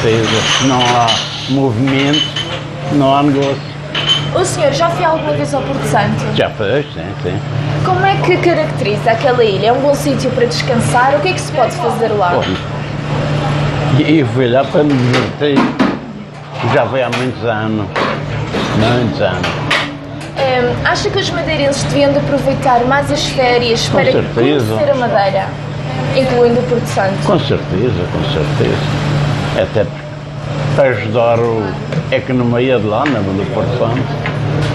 certeza. Se não há movimento, não há negócio. O senhor já foi alguma vez ao Porto Santo? Já fez, sim, sim. Como é que caracteriza aquela ilha? É um bom sítio para descansar? O que é que se pode fazer lá? E eu fui lá para me divertir. Já foi há muitos anos. Muitos anos. Acha que os madeirenses deviam de aproveitar mais as férias para conhecer a Madeira, incluindo o Porto Santo? Com certeza, com certeza. Até para ajudar a economia de lá, do Porto Santo.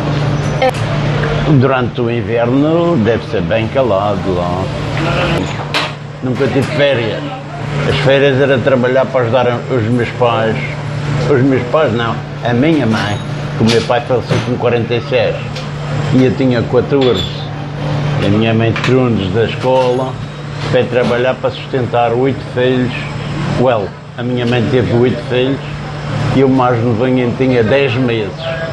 Durante o inverno deve ser bem calado lá. Nunca tive férias. As férias era trabalhar para ajudar os meus pais. Os meus pais não, a minha mãe, que o meu pai faleceu com 46 e eu tinha 14. A minha mãe tirou-nos da escola para trabalhar para sustentar 8 filhos. A minha mãe teve 8 filhos e o mais novinho tinha 10 meses.